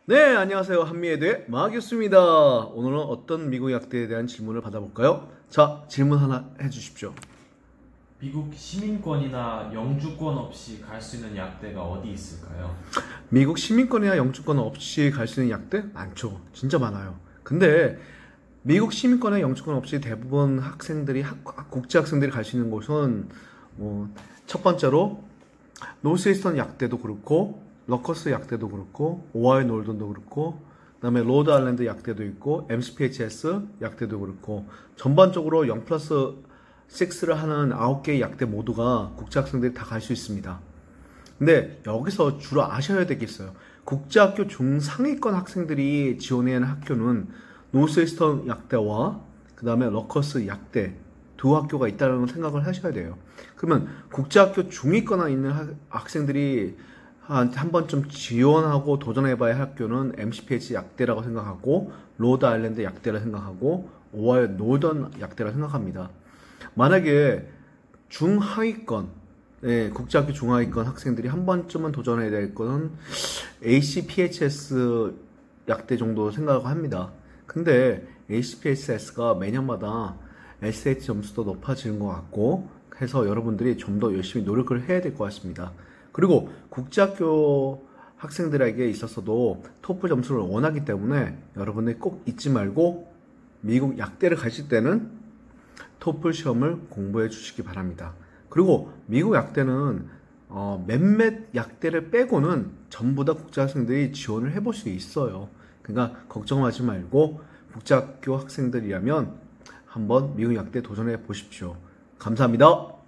네, 안녕하세요. 한미에 대해 마하교수입니다. 오늘은 어떤 미국 약대에 대한 질문을 받아볼까요? 자, 질문 하나 해주십시오. 미국 시민권이나 영주권 없이 갈 수 있는 약대가 어디 있을까요? 미국 시민권이나 영주권 없이 갈 수 있는 약대? 많죠. 진짜 많아요. 근데 미국 시민권이나 영주권 없이 대부분 학생들이, 국제 학생들이 갈 수 있는 곳은 첫 번째로 노스이스턴 약대도 그렇고 러커스 약대도 그렇고 오하이오 놀던도 그렇고 그다음에 로드 아일랜드 약대도 있고 MCPHS 약대도 그렇고 전반적으로 0 플러스 6를 하는 9개의 약대 모두가 국제 학생들이 다 갈 수 있습니다. 근데 여기서 주로 아셔야 될 게 있어요. 국제학교 중상위권 학생들이 지원해야 하는 학교는 노스이스턴 약대와 그 다음에 러커스 약대 두 학교가 있다는 생각을 하셔야 돼요. 그러면 국제학교 중위권에 있는 학생들이 한 번쯤 지원하고 도전해봐야 할 학교는 MCPH 약대라고 생각하고 로드 아일랜드 약대라 생각하고 오하이오 노던 약대라 생각합니다. 만약에 중하위권 국제학교 중하위권 학생들이 한 번쯤은 도전해야 될 거는 ACPHS 약대 정도 생각을 합니다. 근데 ACPHS가 매년마다 SAT 점수도 높아지는 것 같고 해서 여러분들이 좀 더 열심히 노력을 해야 될 것 같습니다. 그리고 국제학교 학생들에게 있어서도 토플 점수를 원하기 때문에 여러분들이 꼭 잊지 말고 미국 약대를 가실 때는 토플 시험을 공부해 주시기 바랍니다. 그리고 미국 약대는 몇몇 약대를 빼고는 전부 다 국제학생들이 지원을 해볼 수 있어요. 그러니까 걱정하지 말고 국제학교 학생들이라면 한번 미국 약대 도전해 보십시오. 감사합니다.